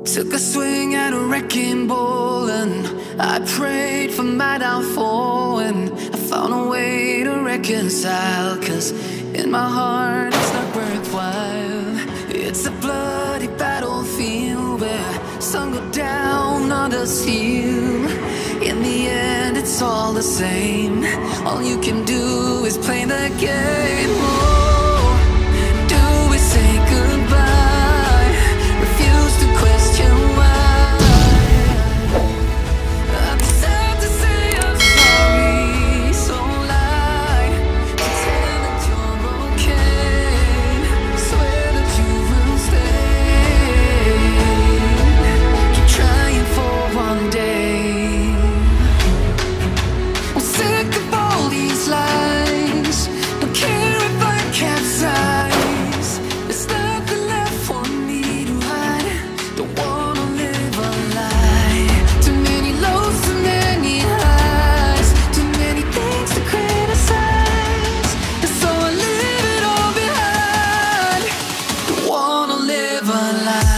Took a swing at a wrecking ball and I prayed for my downfall, and I found a way to reconcile, 'cause in my heart it's not worthwhile. It's a bloody battlefield where some go down, others heal. In the end it's all the same. All you can do is play the game. Oh, do we say goodbye? Refuse to question why. I'm sad to say I'm sorry, so lie. Pretend that you're okay. Swear that you will stay. Keep trying for one day. I'm sick of all these lies. Don't care if I capsize. There's nothing left for me to hide. Don't wanna live a lie. Too many lows, too many highs. Too many things to criticize. And so I leave it all behind. Don't wanna live a lie.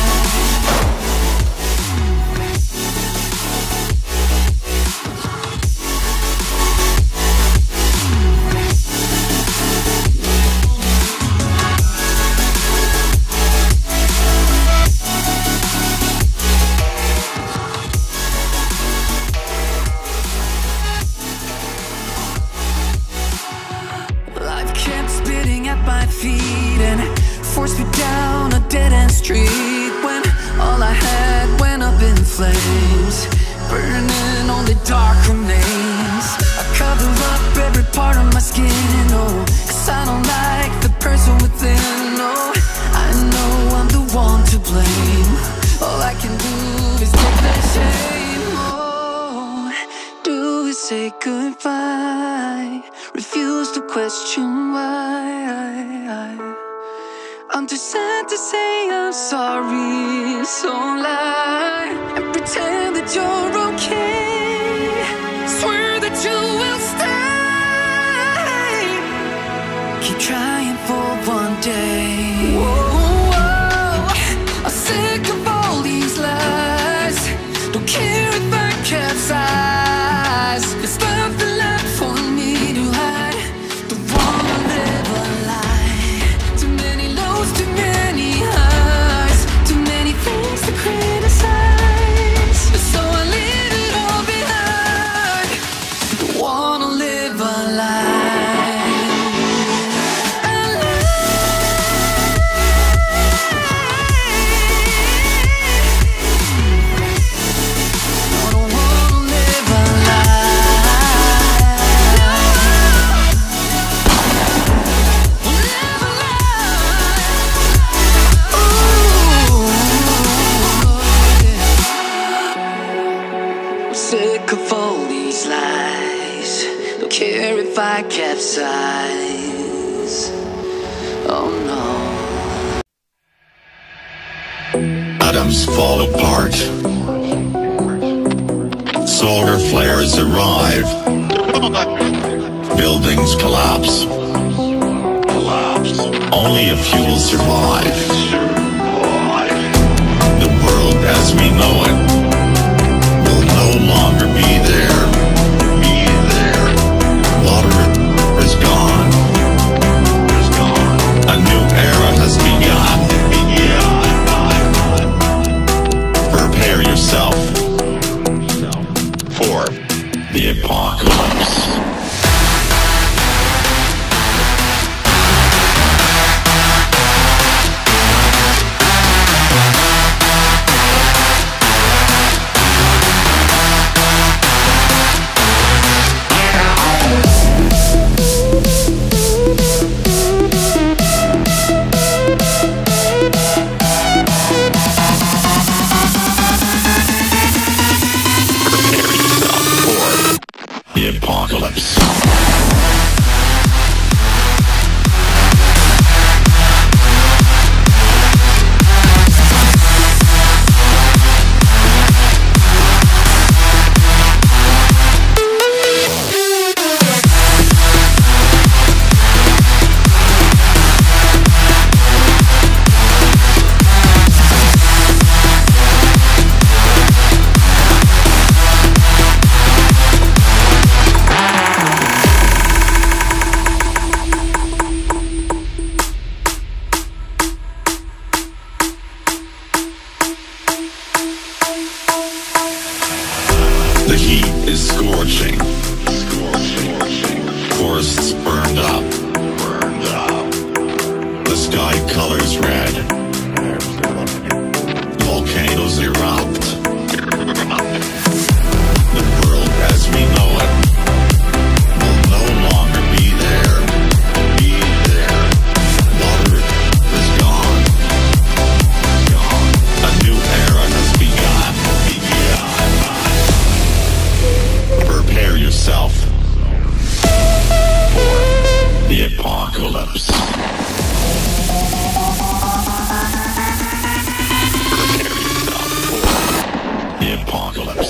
Life kept spitting at my feet and forced me down a dead-end street, when all I had went up in flames, burning only dark remains. I cover up every part of my skin, oh, 'cause I don't like the person within. Oh, I know I'm the one to blame. All I can do is take the shame. Oh, do we say goodbye? Refuse to question why. I'm too sad to say I'm sorry, so lie and pretend that you're okay. Swear that you will stay. Keep trying for one day. Whoa, I'm sick of all these lies. Don't care if I capsize. There's nothing left for me to hide. Don't wanna live a lie. Too many lows, too many highs. Too many things to criticize. So I leave it all behind. Don't wanna live a lie. A lie. I don't wanna live a lie. Live a lie. Ooh, I'm sick of all these lies. Don't care if I capsize. Oh no. Atoms fall apart. Solar flares arrive. Buildings collapse. Only a few will survive. The world as we know it will no longer be there. Water is gone. A new era has begun. Prepare yourself for the apocalypse. scorching. Forests burned up. The sky colors red. Volcanoes erupt. The world as we know it will no longer be there. Water is gone. A new era has begun. Prepare yourself for the apocalypse. Prepare yourself for the apocalypse.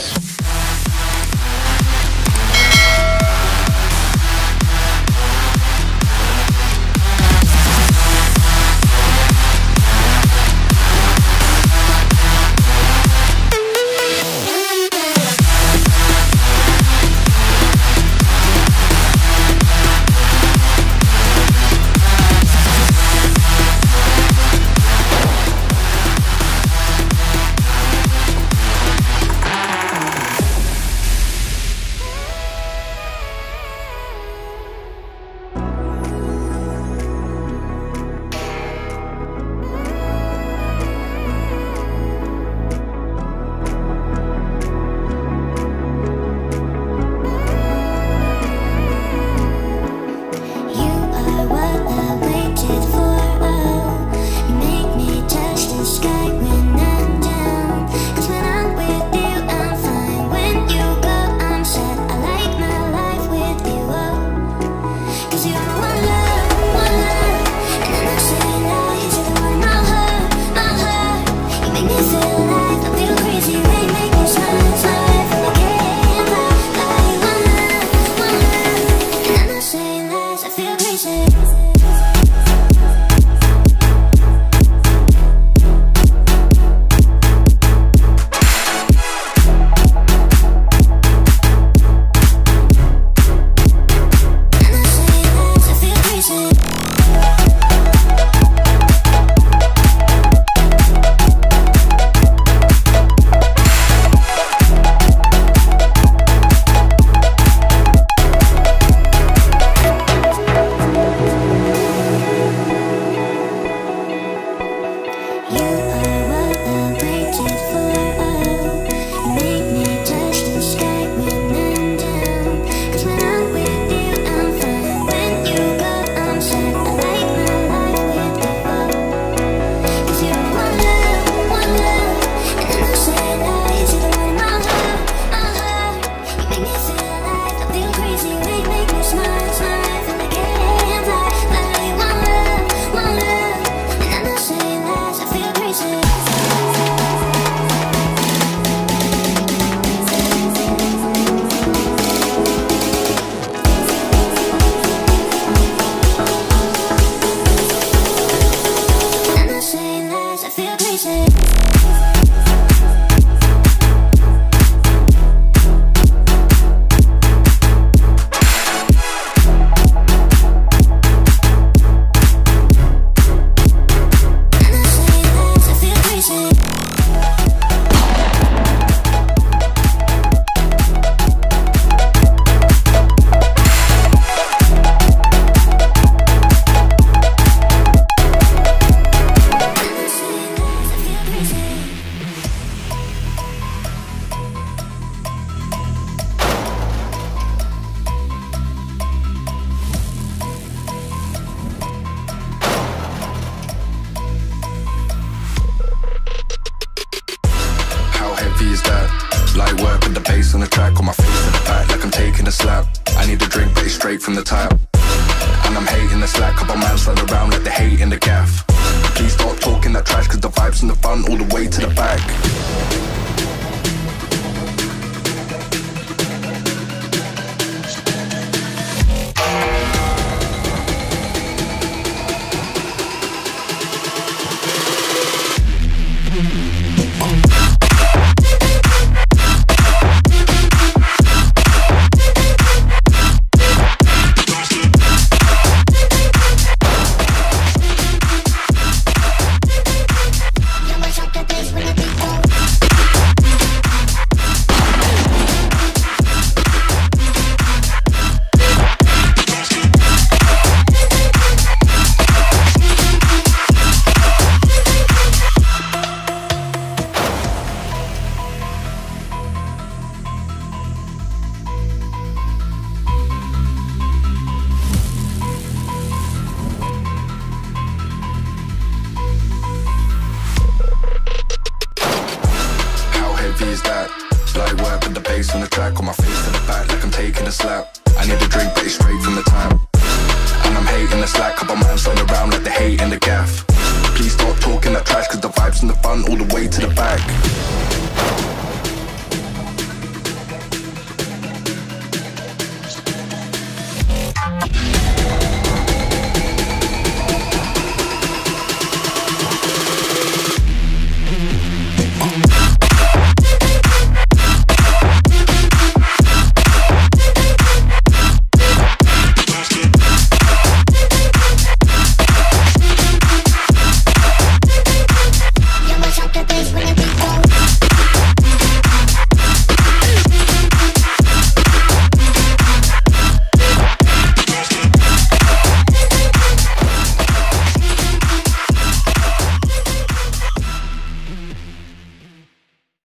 is that? Light work with the bass on the track, on my face to the back like I'm taking a slap. I need a drink but it's straight from the tap, and I'm hating the slack. Couple man thrown around like they hate in the gaff. Please stop talking that trash, cause the vibes in the front all the way to the back.